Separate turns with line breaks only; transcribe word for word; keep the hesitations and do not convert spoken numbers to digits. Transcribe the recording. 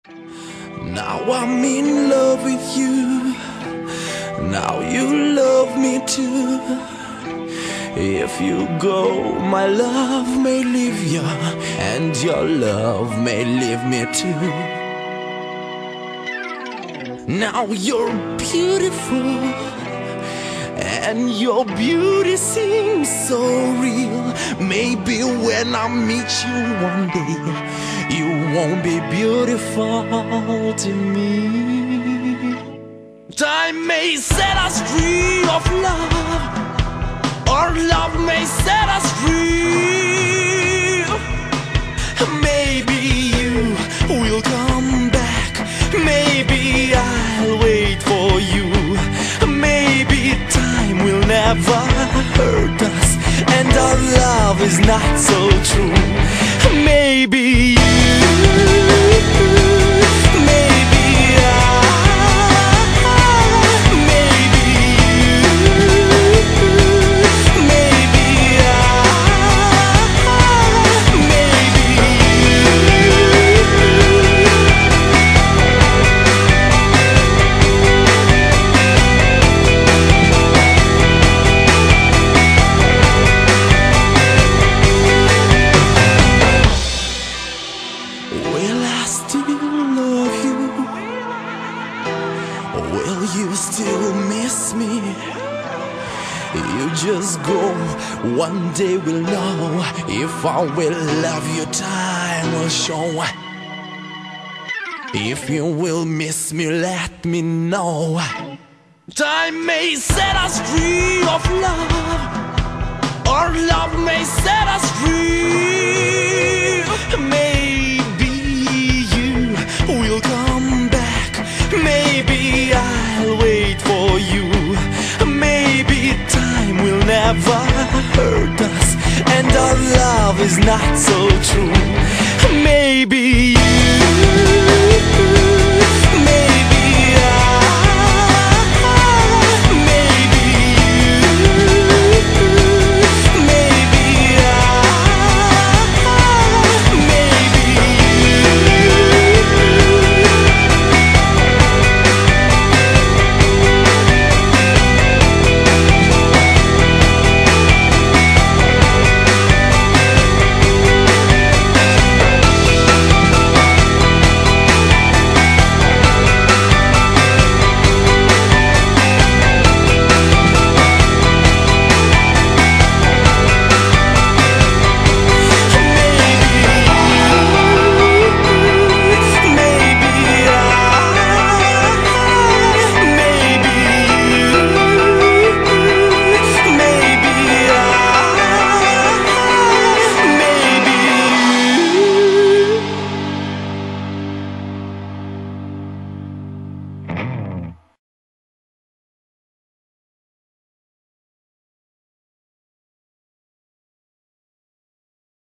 Now I'm in love with you. Now you love me too. If you go, my love may leave you, and your love may leave me too. Now you're beautiful, and your beauty seems so real. Maybe when I meet you one day, you won't be beautiful to me. Time may set us free of love, or love may set us free. Maybe you will come back, maybe I'll wait for you. Maybe time will never hurt us, and our love is not so true. Maybe you, maybe I, maybe you, maybe I, maybe Will I still love you? Will you still miss me? You just go, one day we'll know if I will love you. Time will show. If you will miss me, let me know. Time may set us free of love, or love may set us free. Maybe you will come back, maybe I'll wait for you. Maybe time will never hurt us, and our love is not so true. Maybe you